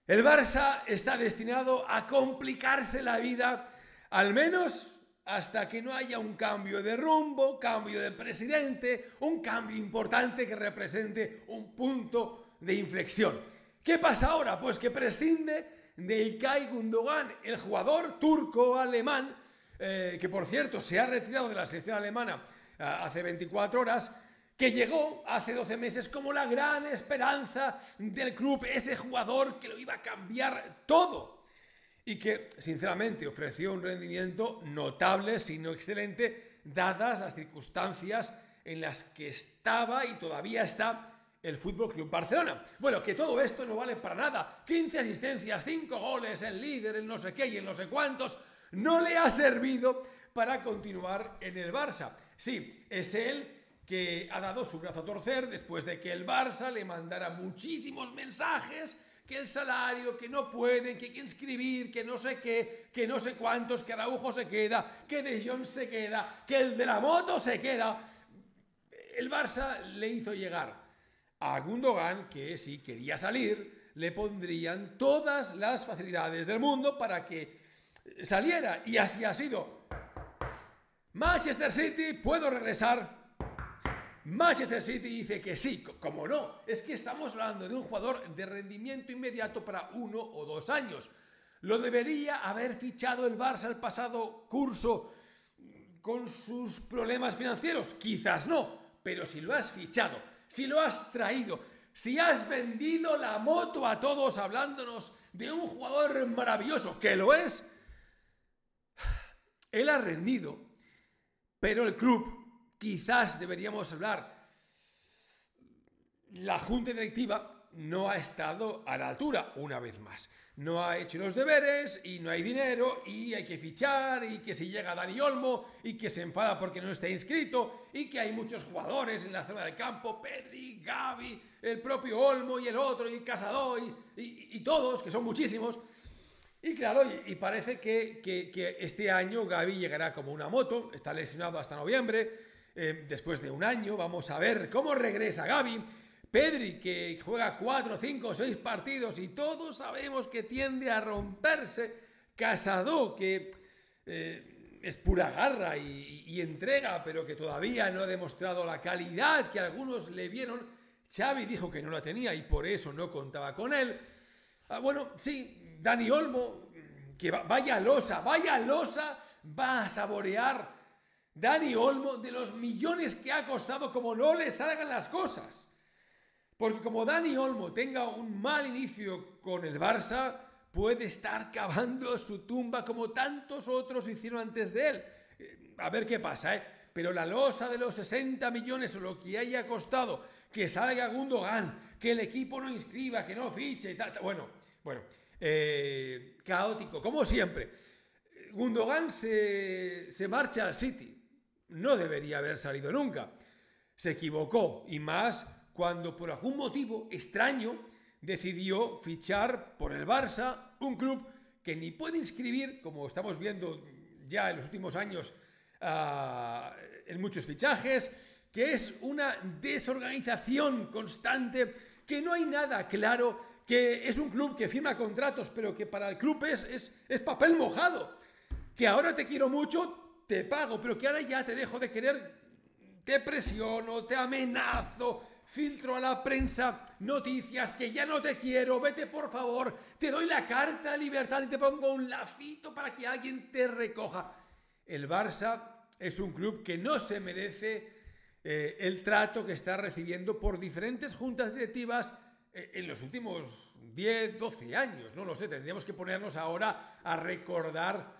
El Barça está destinado a complicarse la vida, al menos hasta que no haya un cambio de rumbo, cambio de presidente, un cambio importante que represente un punto de inflexión. ¿Qué pasa ahora? Pues que prescinde de İlkay Gündoğan, el jugador turco-alemán, que por cierto se ha retirado de la selección alemana hace 24 horas, que llegó hace 12 meses como la gran esperanza del club, ese jugador que lo iba a cambiar todo y que sinceramente ofreció un rendimiento notable, si no excelente, dadas las circunstancias en las que estaba y todavía está el Fútbol Club Barcelona. Bueno, que todo esto no vale para nada. 15 asistencias, 5 goles, el líder, el no sé qué y el no sé cuántos, no le ha servido para continuar en el Barça. Sí, es él que ha dado su brazo a torcer después de que el Barça le mandara muchísimos mensajes, que el salario, que no pueden, que hay que inscribir, que no sé qué, que no sé cuántos, que Araujo se queda, que De Jong se queda, que el de la moto se queda. El Barça le hizo llegar a Gündoğan que si quería salir, le pondrían todas las facilidades del mundo para que saliera. Y así ha sido. Manchester City, ¿puedo regresar? Manchester City dice que sí, como no, es que estamos hablando de un jugador de rendimiento inmediato para 1 o 2 años. Lo debería haber fichado el Barça el pasado curso con sus problemas financieros, quizás no, pero si lo has fichado, si lo has traído, si has vendido la moto a todos hablándonos de un jugador maravilloso, que lo es, él ha rendido, pero el club, quizás deberíamos hablar, la junta directiva no ha estado a la altura una vez más. No ha hecho los deberes y no hay dinero y hay que fichar y que si llega Dani Olmo y que se enfada porque no está inscrito y que hay muchos jugadores en la zona del campo, Pedri, Gavi, el propio Olmo y el otro y Casado y todos, que son muchísimos. Y claro, y parece que este año Gavi llegará como una moto, está lesionado hasta noviembre, después de un año, vamos a ver cómo regresa Gavi. Pedri, que juega 4, 5, 6 partidos y todos sabemos que tiende a romperse. Casado, que es pura garra y entrega, pero que todavía no ha demostrado la calidad que algunos le vieron. Xavi dijo que no la tenía y por eso no contaba con él. Bueno, sí, Dani Olmo, que vaya losa, va a saborear Dani Olmo de los millones que ha costado como no le salgan las cosas. Porque como Dani Olmo tenga un mal inicio con el Barça, puede estar cavando su tumba como tantos otros hicieron antes de él. A ver qué pasa, ¿eh? Pero la losa de los 60 millones o lo que haya costado, que salga Gündoğan, que el equipo no inscriba, que no fiche y tal. Bueno, caótico, como siempre. Gündoğan se marcha al City. No debería haber salido nunca. Se equivocó y más cuando por algún motivo extraño decidió fichar por el Barça, un club que ni puede inscribir, como estamos viendo ya en los últimos años en muchos fichajes, que es una desorganización constante, que no hay nada claro, que es un club que firma contratos, pero que para el club es papel mojado, que ahora te quiero mucho, te pago, pero que ahora ya te dejo de querer, te presiono, te amenazo, filtro a la prensa noticias que ya no te quiero, vete por favor, te doy la carta de libertad y te pongo un lacito para que alguien te recoja. El Barça es un club que no se merece el trato que está recibiendo por diferentes juntas directivas en los últimos 10, 12 años. No lo sé, tendríamos que ponernos ahora a recordar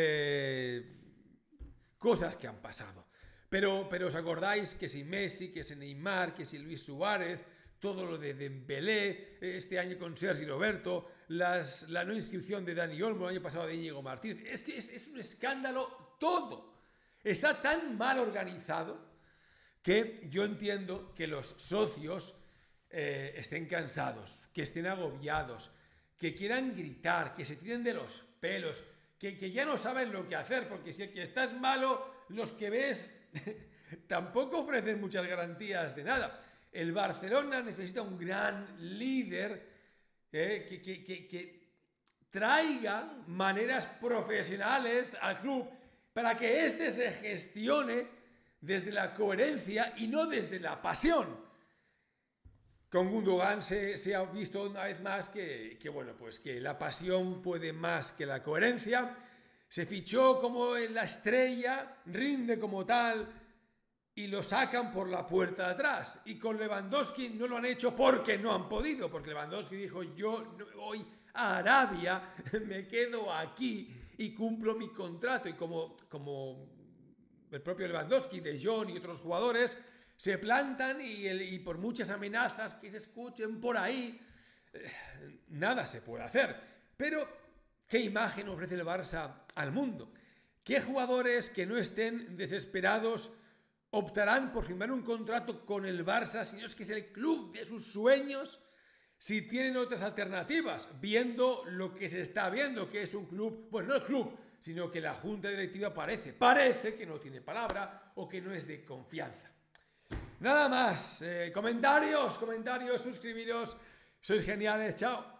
cosas que han pasado. Pero os acordáis que si Messi, que si Neymar, que si Luis Suárez, todo lo de Dembélé, este año con Sergi Roberto, la no inscripción de Dani Olmo, el año pasado de Íñigo Martínez, es que es un escándalo todo. Está tan mal organizado que yo entiendo que los socios estén cansados, que estén agobiados, que quieran gritar, que se tiren de los pelos, que ya no saben lo que hacer, porque si el que estás malo, los que ves tampoco ofrecen muchas garantías de nada. El Barcelona necesita un gran líder que traiga maneras profesionales al club para que éste se gestione desde la coherencia y no desde la pasión. Con Gundogan se ha visto una vez más que la pasión puede más que la coherencia. Se fichó como la estrella, rinde como tal y lo sacan por la puerta de atrás. Y con Lewandowski no lo han hecho porque no han podido, porque Lewandowski dijo: yo no voy a Arabia, me quedo aquí y cumplo mi contrato. Y como el propio Lewandowski, De Jong y otros jugadores se plantan y por muchas amenazas que se escuchen por ahí, nada se puede hacer. Pero, ¿qué imagen ofrece el Barça al mundo? ¿Qué jugadores que no estén desesperados optarán por firmar un contrato con el Barça si no es que es el club de sus sueños? Si tienen otras alternativas, viendo lo que se está viendo, que es un club, bueno, no el club, sino que la junta directiva parece que no tiene palabra o que no es de confianza. Nada más, comentarios, suscribiros, sois geniales, chao.